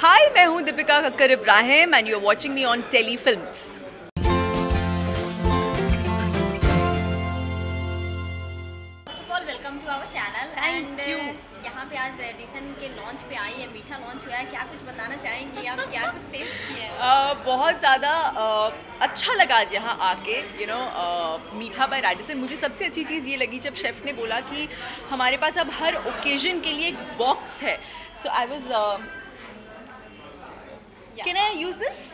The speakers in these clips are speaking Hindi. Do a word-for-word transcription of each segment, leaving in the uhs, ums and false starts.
हाय, मैं हूँ Dipika Kakar Ibrahim and you are watching me on Tele Films. Welcome to our channel and यहाँ पे आज रिसेंट के लॉन्च पे आई है, मीठा लॉन्च हुआ है, क्या कुछ बताना चाहेंगी आप? क्या कुछ टेस्ट किया है? uh, बहुत ज़्यादा uh, अच्छा लगा आज यहाँ आके, you know Meetha by Radisson. मुझे सबसे अच्छी चीज़ ये लगी जब शेफ़ ने बोला कि हमारे पास अब हर ओकेजन के लिए एक बॉक्स है। So I was can I use this?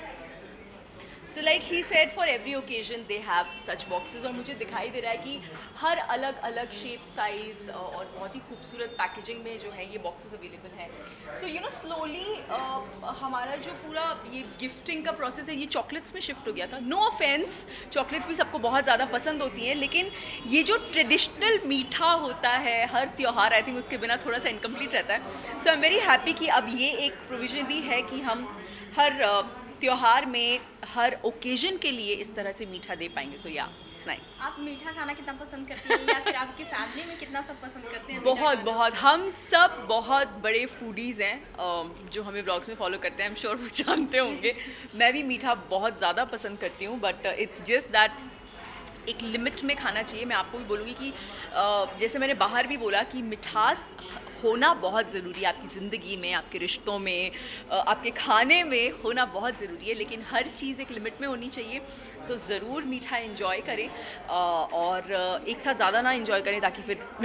So like he said for every occasion they have such boxes, और मुझे दिखाई दे रहा है कि हर अलग अलग शेप, साइज़ और बहुत ही खूबसूरत पैकेजिंग में जो है ये बॉक्सेस अवेलेबल हैं। सो यू नो स्लोली हमारा जो पूरा ये गिफ्टिंग का प्रोसेस है ये चॉकलेट्स में शिफ्ट हो गया था। नो ऑफेंस, चॉकलेट्स भी सबको बहुत ज़्यादा पसंद होती हैं, लेकिन ये जो ट्रेडिशनल मीठा होता है हर त्यौहार, आई थिंक उसके बिना थोड़ा सा इनकम्प्लीट रहता है। So I am very happy कि अब ये एक प्रोविज़न भी है कि हम हर uh, त्योहार में हर ओकेजन के लिए इस तरह से मीठा दे पाएंगे। सो या इट्स नाइस। आप मीठा खाना कितना पसंद करती हैं या फिर आपकी फैमिली में कितना सब पसंद करते हैं? बहुत बहुत, हम सब बहुत बड़े फूडीज़ हैं। जो हमें ब्लॉग्स में फॉलो करते हैं, आई एम श्योर वो जानते होंगे। मैं भी मीठा बहुत ज़्यादा पसंद करती हूँ, बट इट्स जस्ट दैट एक लिमिट में खाना चाहिए। मैं आपको भी बोलूँगी कि जैसे मैंने बाहर भी बोला कि मिठास होना बहुत ज़रूरी है आपकी ज़िंदगी में, आपके रिश्तों में, आपके खाने में होना बहुत ज़रूरी है, लेकिन हर चीज़ एक लिमिट में होनी चाहिए। सो ज़रूर मीठा एंजॉय करें और एक साथ ज़्यादा ना एंजॉय करें ताकि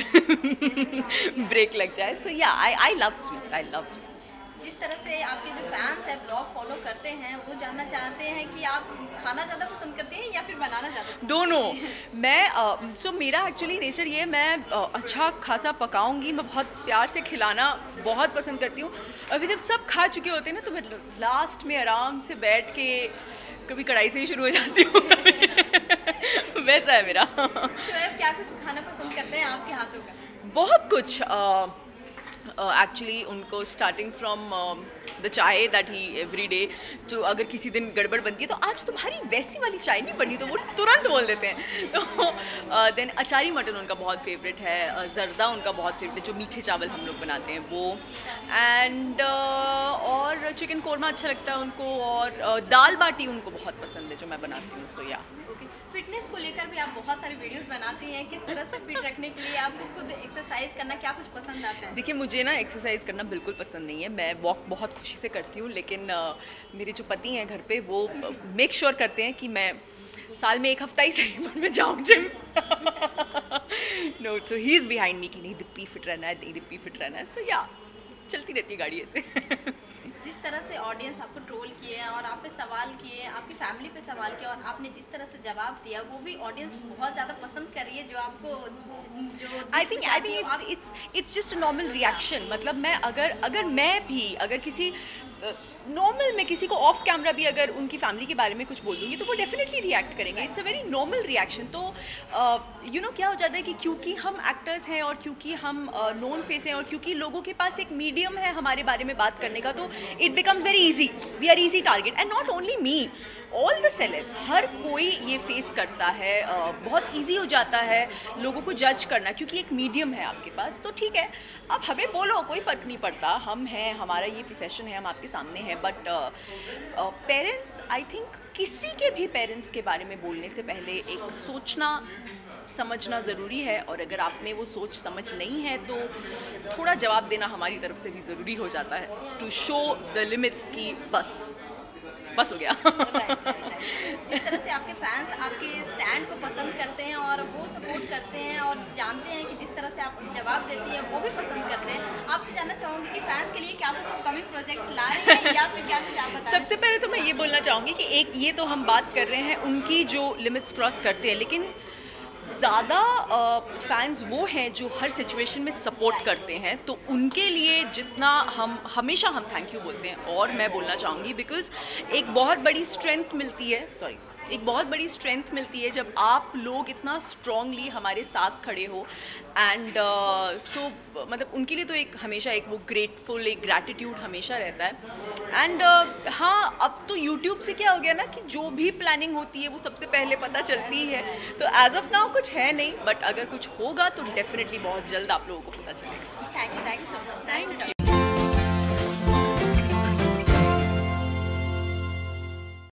फिर ब्रेक लग जाए। सो या I I love sweets, I love sweets. जिस तरह से आपके जो फैंस हैं ब्लॉग फॉलो करते हैं, वो जानना चाहते हैं कि आप खाना ज़्यादा पसंद करते हैं या फिर बनाना ज़्यादा? दोनों। मैं सो uh, so मेरा एक्चुअली नेचर ये है, मैं uh, अच्छा खासा पकाऊंगी, मैं बहुत प्यार से खिलाना बहुत पसंद करती हूँ। और फिर जब सब खा चुके होते हैं ना, तो मैं लास्ट में आराम से बैठ के कभी कढ़ाई से ही शुरू हो जाती हूँ। वैसा है मेरा। शोएब क्या कुछ खाना पसंद करते हैं आपके हाथों का? बहुत कुछ। uh, एक्चुअली uh, उनको starting from the chai that ही एवरी डे, जो अगर किसी दिन गड़बड़ बनती है तो आज तुम्हारी वैसी वाली चाय नहीं बनी, तो वो तुरंत बोल देते हैं। तो देन uh, अचारी मटन उनका बहुत फेवरेट है, uh, जर्दा उनका बहुत फेवरेट है, जो मीठे चावल हम लोग बनाते हैं वो, एंड uh, और चिकन कोरमा अच्छा लगता है उनको, और uh, दाल बाटी उनको बहुत पसंद है जो मैं बनाती हूँ। सो या ओके, फिटनेस को लेकर भी आप बहुत सारी वीडियोस बनाती हैं, किस तरह से फिट रखने के लिए आपको खुद एक्सरसाइज करना क्या कुछ पसंद आता है? देखिए, मुझे ना एक्सरसाइज करना बिल्कुल पसंद नहीं है। मैं वॉक बहुत खुशी से करती हूँ, लेकिन uh, मेरे जो पति हैं घर पे वो मेक uh, श्योर करते हैं कि मैं साल में एक हफ्ता ही सही पर मैं जाऊँ gym. No, so he is behind me कि नहीं दिप्पी फिट रहना है, नहीं दिप्पी फिट रहना है। सो या चलती रहती है गाड़ी ऐसे। जिस तरह से ऑडियंस आपको ट्रोल किए और आप पे सवाल किए, आपकी फैमिली पे सवाल किया, और आपने जिस तरह से जवाब दिया, वो भी ऑडियंस बहुत ज़्यादा पसंद कर रही है, जो आपको जो I think I think it's it's it's just a normal reaction. मतलब मैं अगर अगर मैं भी अगर किसी नॉर्मल uh, में किसी को ऑफ कैमरा भी अगर उनकी फैमिली के बारे में कुछ बोल दूँगी तो वो डेफिनेटली रिएक्ट करेंगे। It's a very normal reaction. तो यू नो क्या हो जाता है कि क्योंकि हम एक्टर्स हैं और क्योंकि हम नोन uh, फेस हैं और क्योंकि लोगों के पास एक मीडियम है हमारे बारे में बात करने का, तो it becomes very easy, we are easy target. And not only me, all the celebs, हर कोई ये फेस करता है। uh, बहुत ईजी हो जाता है लोगों को जज करना, क्योंकि एक मीडियम है आपके पास। तो ठीक है, अब हमें बोलो, कोई फ़र्क नहीं पड़ता, हम हैं, हमारा ये प्रोफेशन है, हम आपके सामने हैं। बट पेरेंट्स, आई थिंक किसी के भी पेरेंट्स के बारे में बोलने से पहले एक सोचना समझना ज़रूरी है, और अगर आप में वो सोच समझ नहीं है तो थोड़ा जवाब देना हमारी तरफ से भी ज़रूरी हो जाता है, टू शो द लिमिट्स की बस बस हो गया। right, right, right. जिस तरह से आपके फैंस आपके स्टैंड को पसंद करते हैं और वो सपोर्ट करते हैं और जानते हैं कि जिस तरह से आप जवाब देती हैं वो भी पसंद करते हैं, आपसे जानना चाहूँगी कि फैंस के लिए क्या कुछ अपकमिंग प्रोजेक्ट्स ला रही हैं या फिर क्या कुछ आप बताएं? सबसे पहले तो मैं ये बोलना चाहूँगी कि एक ये तो हम बात कर रहे हैं उनकी जो लिमिट्स क्रॉस करते हैं, लेकिन ज़्यादा फैंस वो हैं जो हर सिचुएशन में सपोर्ट करते हैं, तो उनके लिए जितना हम हमेशा हम थैंक यू बोलते हैं। और मैं बोलना चाहूँगी बिकॉज़ एक बहुत बड़ी स्ट्रेंथ मिलती है, सॉरी एक बहुत बड़ी स्ट्रेंथ मिलती है जब आप लोग इतना स्ट्रांगली हमारे साथ खड़े हो। एंड सो uh, so, मतलब उनके लिए तो एक हमेशा एक वो ग्रेटफुल, एक ग्रैटिट्यूड हमेशा रहता है। एंड uh, हाँ, अब तो यूट्यूब से क्या हो गया ना कि जो भी प्लानिंग होती है वो सबसे पहले पता चलती है। तो एज ऑफ नाउ कुछ है नहीं, बट अगर कुछ होगा तो डेफिनेटली बहुत जल्द आप लोगों को पता चलेगा। Thank you, thank you so much. Thank you.